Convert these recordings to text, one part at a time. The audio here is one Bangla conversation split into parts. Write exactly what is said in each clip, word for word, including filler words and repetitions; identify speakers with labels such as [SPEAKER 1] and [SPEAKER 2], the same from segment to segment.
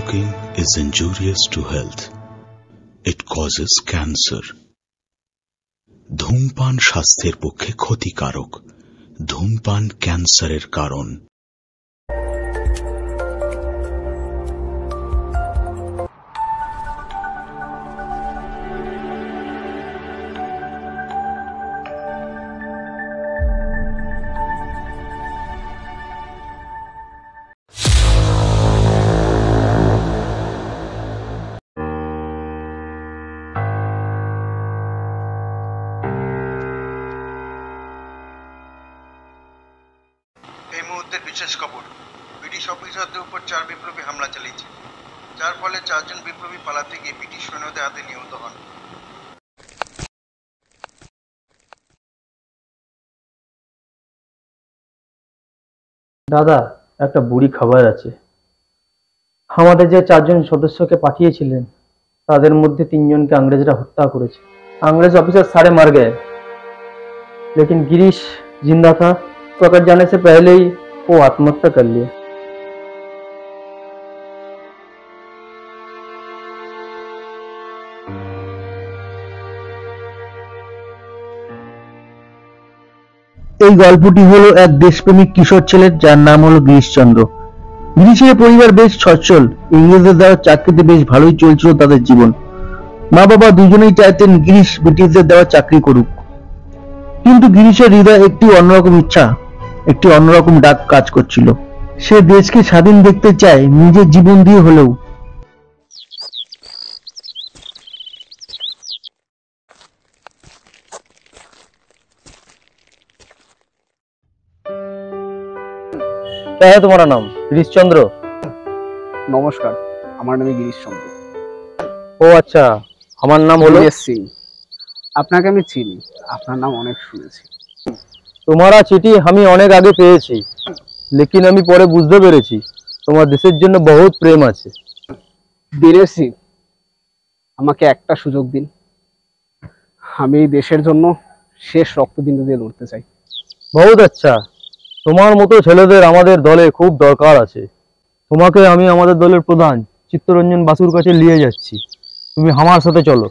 [SPEAKER 1] Smoking is injurious to health. It causes cancer. ধূমপান স্বাস্থ্যের পক্ষে ক্ষতিকারক। ধূমপান ক্যান্সারের কারণ।
[SPEAKER 2] বিশেষ খবর, ব্রিটিশ অফিসারদের উপর চার বিপ্লবী হামলা চালিয়েছে, যার ফলে চারজন বিপ্লবী পালাতে গিয়ে ব্রিটিশ সৈন্যদের হাতে নিহত হন।
[SPEAKER 3] দাদা, একটা বুড়ি খবর আছে। আমাদের যে চারজন সদস্যকে পাঠিয়েছিলেন তাদের মধ্যে তিনজনকে अंग्रेजরা हत्या করেছে। अंग्रेज ऑफिसर सारे मर गए, लेकिन गिरीश जिंदा था। पकड़ जाने से पहले ही वो आत्महत्या कर लिया।
[SPEAKER 4] এই গল্পটি হলো এক দেশপ্রেমিক কিশোর ছেলের, যার নাম হলো গিরিশচন্দ্র। গিরিশের পরিবার বেশ সচ্ছল, ইংরেজদের দ্বারা চাকরিতে বেশ ভালোই চলছিল তাদের জীবন। মা বাবা দুজনেই চাইতেন গিরিশ ব্রিটিশদের দেওয়া চাকরি করুক, কিন্তু গিরিশের হৃদয়ে একটি অন্যরকম ইচ্ছা, একটি অন্যরকম ডাক কাজ করছিল। সে দেশকে স্বাধীন দেখতে চায়, নিজের জীবন দিয়ে হলেও।
[SPEAKER 3] क्या है तुम्हारा नाम? गिरीश चंद्र।
[SPEAKER 5] नमस्कार, আমার নাম गिरीश चंद्र।
[SPEAKER 3] ও আচ্ছা, আমার নাম হলো
[SPEAKER 5] সিং। আপনাকে আমি চিনি, আপনার নাম অনেক শুনেছি।
[SPEAKER 3] তোমারা চিঠি আমি অনেক আগে পেয়েছি, लेकिन আমি পরে বুঝতে পেরেছি তোমার দেশের জন্য বহুত প্রেম আছে।
[SPEAKER 5] गिरीश सिंह, আমাকে একটা সুযোগ দিন। আমি এই দেশের জন্য শেষ রক্তবিন্দু দিয়ে লড়তে চাই।
[SPEAKER 3] বহুত আচ্ছা, তোমার মতো ছেলেদের আমাদের দলে খুব দরকার আছে। তোমাকে আমি আমাদের দলের প্রধান চিত্তরঞ্জন বাসুর কাছে নিয়ে যাচ্ছি, তুমি আমার সাথে চলো।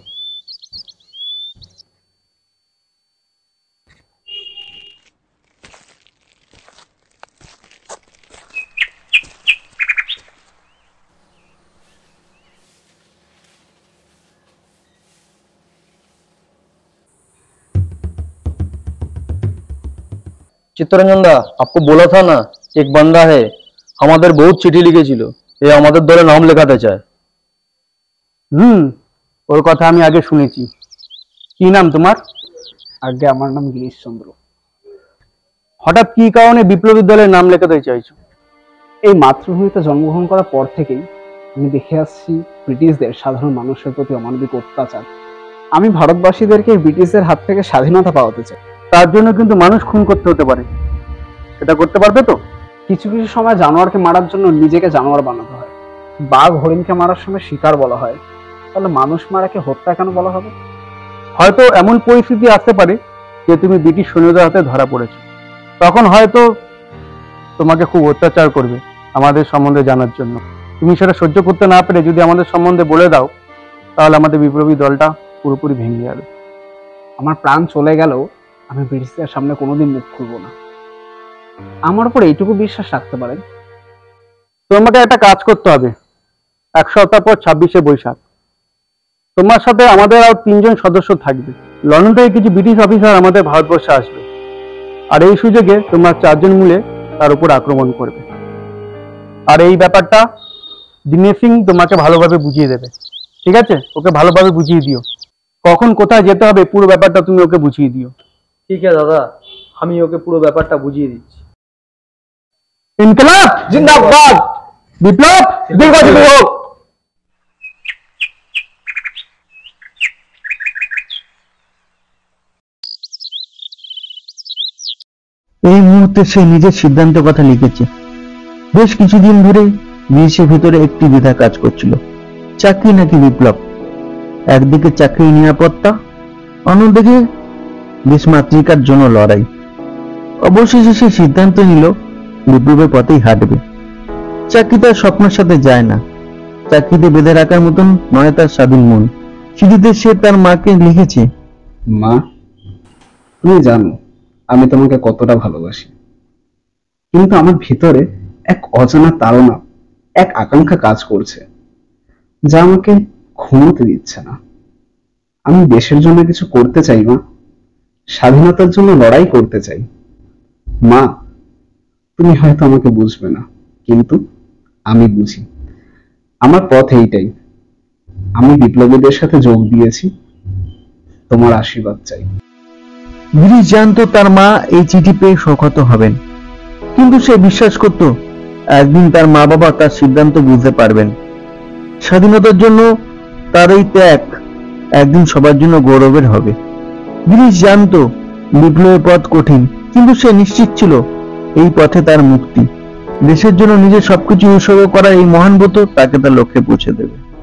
[SPEAKER 3] चित्तरंजन दा, आपको बोला था ना एक बंदा है हमारे बहुत चिठी लिखेছিল, ये हमारे दले नाम लेखाते चाय।
[SPEAKER 4] হুম, ওর কথা আমি আগে শুনেছি। কি নাম তোমার?
[SPEAKER 5] আগে আমার নাম গিরিশ চন্দ্র।
[SPEAKER 4] হঠাৎ কি কারণে বিপ্লবী দলের নাম লেখাতে চাইছো?
[SPEAKER 5] এই মাতৃভূমিতে জন্মগ্রহণ করার পর থেকেই আমি দেখে আসছি ব্রিটিশদের সাধারণ মানুষের প্রতি অমানবিক অত্যাচার। আমি ভারতবাসীদেরকে ব্রিটিশদের হাত থেকে স্বাধীনতা পাওয়াতে চাই।
[SPEAKER 4] তার জন্য কিন্তু মানুষ খুন করতে হতে পারে, সেটা করতে পারবে তো?
[SPEAKER 5] কিছু কিছু সময় জানোয়ারকে মারার জন্য নিজেকে জানোয়ার বানাতে হয়। বাঘ হরিণকে মারার সময় শিকার বলা হয়, তাহলে মানুষ মারাকে হত্যা কেন বলা হবে?
[SPEAKER 4] হয়তো এমন পরিস্থিতি আসতে পারে যে তুমি ব্রিটিশ সৈন্যদের হাতে ধরা পড়েছো, তখন হয়তো তোমাকে খুব অত্যাচার করবে আমাদের সম্বন্ধে জানার জন্য। তুমি সেটা সহ্য করতে না পেরে যদি আমাদের সম্বন্ধে বলে দাও, তাহলে আমাদের বিপ্লবী দলটা পুরোপুরি ভেঙে যাবে।
[SPEAKER 5] আমার প্রাণ চলে গেলেও আমি ব্রিটিশদের সামনে কোনোদিন মুখ খুলবো না। আমার উপর এইটুকু বিশ্বাস রাখতে পারেন।
[SPEAKER 4] তোমাকে একটা কাজ করতে হবে। এক সপ্তাহ পর ছাব্বিশে বৈশাখ তোমার সাথে আমাদের আর তিনজন সদস্য থাকবে। লন্ডন থেকে কিছু ব্রিটিশ অফিসার আমাদের ভারতবর্ষে আসবে, আর এই সুযোগে তোমরা চারজন মিলে তার উপর আক্রমণ করবে। আর এই ব্যাপারটা দিনেশ সিং তোমাকে ভালোভাবে বুঝিয়ে দেবে, ঠিক আছে? ওকে ভালোভাবে বুঝিয়ে দিও, কখন কোথায় যেতে হবে পুরো ব্যাপারটা তুমি ওকে বুঝিয়ে দিও।
[SPEAKER 3] ঠিক আছে দাদা, আমি ওকে পুরো ব্যাপারটা বুঝিয়ে দিচ্ছি।
[SPEAKER 4] ইনকলাব জিন্দাবাদ, বিপ্লব দীর্ঘজীবী হোক। এই মুহূর্তে সে নিজের সিদ্ধান্তের কথা লিখেছে। বেশ কিছুদিন ধরে গিরিশের ভিতরে একটি দ্বিধা কাজ করছিল, চাকরি নাকি বিপ্লব। একদিকে চাকরির নিরাপত্তা, অন্যদিকে দেশ মাতৃকার জন্য লড়াই। অবশেষে সে সিদ্ধান্ত নিল বিপ্লবের পথেই হাঁটবে। চাকরি তার স্বপ্নের সাথে যায় না,
[SPEAKER 6] চাকরিতে বেঁধে রাখার মতন নয় তার স্বাধীন মন। চিঠিতে সে তার মাকে লিখেছে,
[SPEAKER 5] মা, তুমি জানো আমি তোমাকে কতটা ভালোবাসি, কিন্তু আমার ভিতরে এক অজানা তাড়না, এক আকাঙ্ক্ষা কাজ করছে যা আমাকে ঘুমোতে দিচ্ছে না। আমি দেশের জন্য কিছু করতে চাই মা, স্বাধীনতার জন্য লড়াই করতে চাই। মা, তুমি হয়তো আমাকে বুঝবে না, কিন্তু আমি বুঝি। আমার পথ এইটাই। আমি বিপ্লবীদের সাথে যোগ দিয়েছি, তোমার আশীর্বাদ চাই।
[SPEAKER 6] গিরিশ জানতো তার মা এই চিঠি পেয়ে শোকাহত হবেন, কিন্তু সে বিশ্বাস করত একদিন তার মা বাবা তার সিদ্ধান্ত বুঝতে পারবেন। স্বাধীনতার জন্য তার এই ত্যাগ একদিন সবার জন্য গৌরবের হবে। গিরিশ জানতো বিপ্লবের পথ কঠিন, কিন্তু সে নিশ্চিত ছিল এই পথে তার মুক্তি। দেশের জন্য নিজের সবকিছু উৎসর্গ করা এই মহান ব্রত তাকে তার লক্ষ্যে পৌঁছে দেবে।